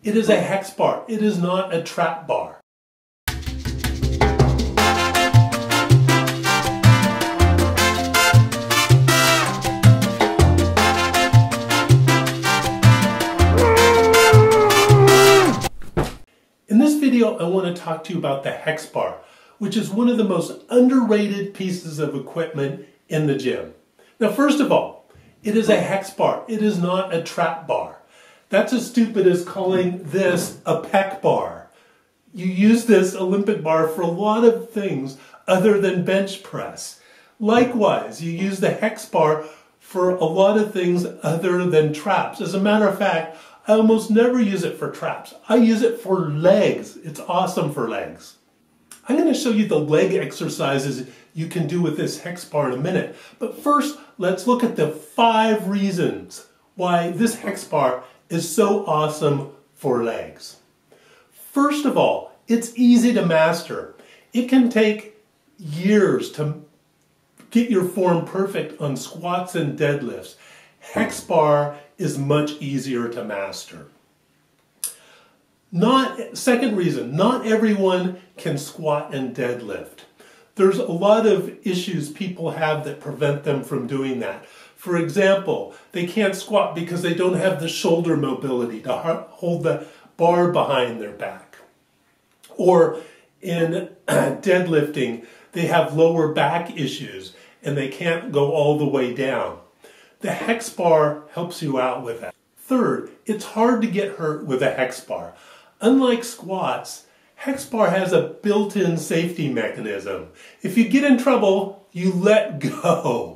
It is a Hexbar. It is not a trap bar. In this video, I want to talk to you about the Hexbar, which is one of the most underrated pieces of equipment in the gym. Now, first of all, it is a Hexbar. It is not a trap bar. That's as stupid as calling this a pec bar. You use this Olympic bar for a lot of things other than bench press. Likewise, you use the Hexbar for a lot of things other than traps. As a matter of fact, I almost never use it for traps. I use it for legs. It's awesome for legs. I'm going to show you the leg exercises you can do with this Hexbar in a minute. But first, let's look at the 5 reasons why this Hexbar is so awesome for legs. First of all, it's easy to master. It can take years to get your form perfect on squats and deadlifts. Hexbar is much easier to master. Second reason, not everyone can squat and deadlift. There's a lot of issues people have that prevent them from doing that. For example, they can't squat because they don't have the shoulder mobility to hold the bar behind their back. Or in deadlifting, they have lower back issues and they can't go all the way down. The Hexbar helps you out with that. Third, it's hard to get hurt with a Hexbar. Unlike squats, Hexbar has a built-in safety mechanism. If you get in trouble, you let go.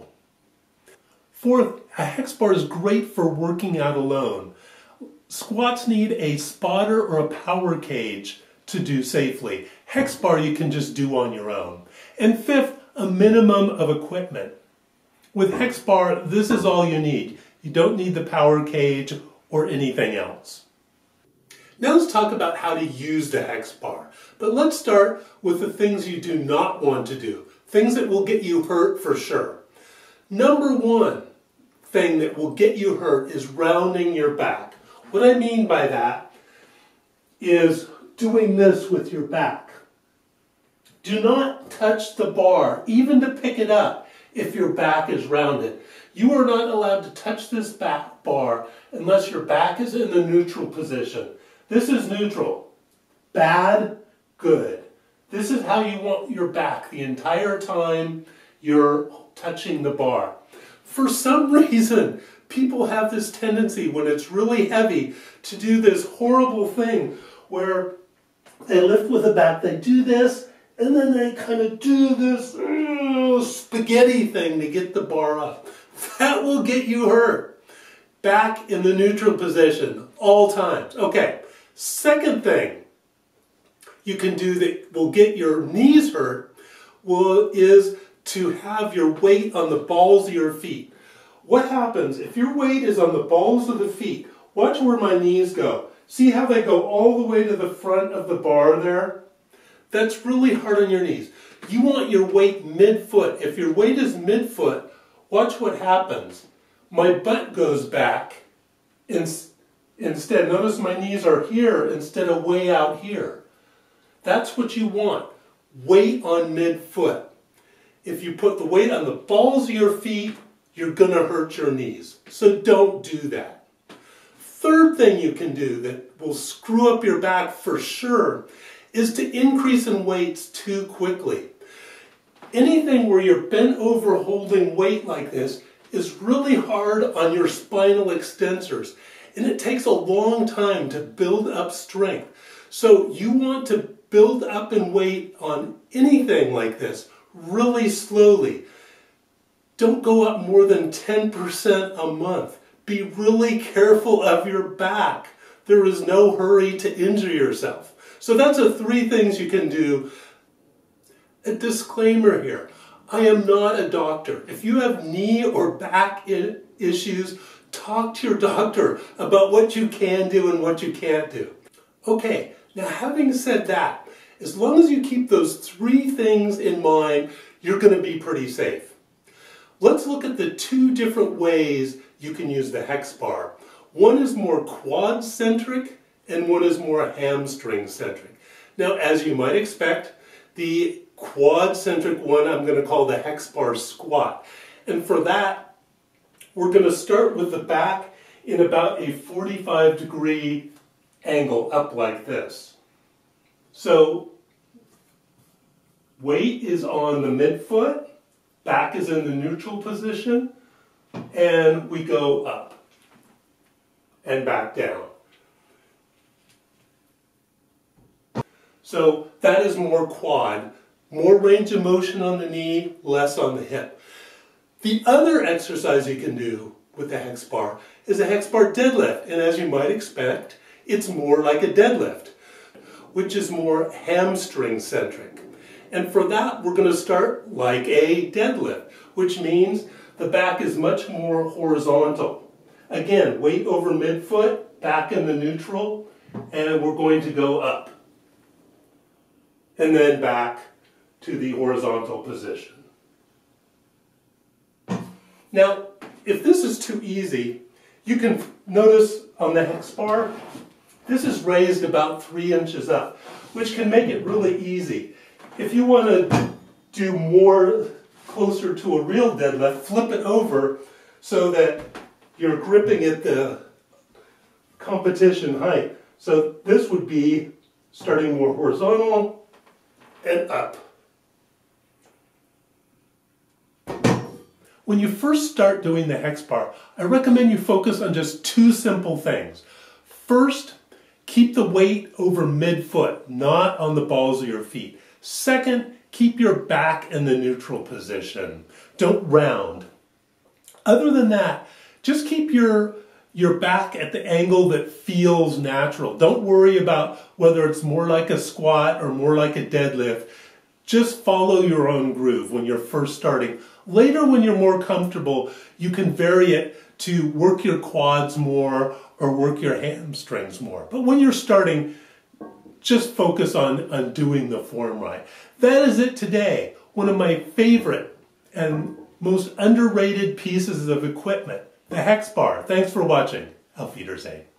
Fourth, a Hexbar is great for working out alone. Squats need a spotter or a power cage to do safely. Hexbar you can just do on your own. And fifth, a minimum of equipment. With Hexbar, this is all you need. You don't need the power cage or anything else. Now let's talk about how to use the Hexbar. But let's start with the things you do not want to do. Things that will get you hurt for sure. Number one thing that will get you hurt is rounding your back. What I mean by that is doing this with your back. Do not touch the bar, even to pick it up, if your back is rounded. You are not allowed to touch this back bar unless your back is in the neutral position. This is neutral. Bad, good. This is how you want your back the entire time you're touching the bar. For some reason, people have this tendency when it's really heavy to do this horrible thing where they lift with the back, they do this, and then they kind of do this spaghetti thing to get the bar up. That will get you hurt. Back in the neutral position, all times. Okay, second thing you can do that will get your knees hurt is to have your weight on the balls of your feet. What happens if your weight is on the balls of the feet? Watch where my knees go. See how they go all the way to the front of the bar there? That's really hard on your knees. You want your weight mid-foot. If your weight is mid-foot, watch what happens. My butt goes back instead. Notice my knees are here instead of way out here. That's what you want. Weight on mid-foot. If you put the weight on the balls of your feet, you're going to hurt your knees. So don't do that. Third thing you can do that will screw up your back for sure is to increase in weights too quickly. Anything where you're bent over holding weight like this is really hard on your spinal extensors, and it takes a long time to build up strength. So you want to build up in weight on anything like this really slowly. Don't go up more than 10% a month. Be really careful of your back. There is no hurry to injure yourself. So that's the 3 things you can do. A disclaimer here. I am not a doctor. If you have knee or back issues, talk to your doctor about what you can do and what you can't do. Okay, now having said that, as long as you keep those 3 things in mind, you're going to be pretty safe. Let's look at the 2 different ways you can use the Hexbar. One is more quad-centric and one is more hamstring centric. Now, as you might expect, the quad centric one I'm going to call the Hexbar squat. And for that, we're going to start with the back in about a 45-degree angle up like this. So weight is on the midfoot, back is in the neutral position, and we go up and back down. So that is more quad, more range of motion on the knee, less on the hip. The other exercise you can do with the Hexbar is a Hexbar deadlift, and as you might expect, it's more like a deadlift, which is more hamstring centric. And for that, we're going to start like a deadlift, which means the back is much more horizontal. Again, weight over midfoot, back in the neutral, and we're going to go up. And then back to the horizontal position. Now, if this is too easy, you can notice on the Hexbar, this is raised about 3 inches up, which can make it really easy. If you want to do more closer to a real deadlift, flip it over so that you're gripping at the competition height. So this would be starting more horizontal and up. When you first start doing the Hexbar, I recommend you focus on just 2 simple things. First, keep the weight over midfoot, not on the balls of your feet. Second, keep your back in the neutral position. Don't round. Other than that, just keep your back at the angle that feels natural. Don't worry about whether it's more like a squat or more like a deadlift. Just follow your own groove when you're first starting. Later, when you're more comfortable, you can vary it to work your quads more or work your hamstrings more. But when you're starting, just focus on doing the form right. That is it today. One of my favorite and most underrated pieces of equipment, the Hexbar. Thanks for watching. Auf Wiedersehen.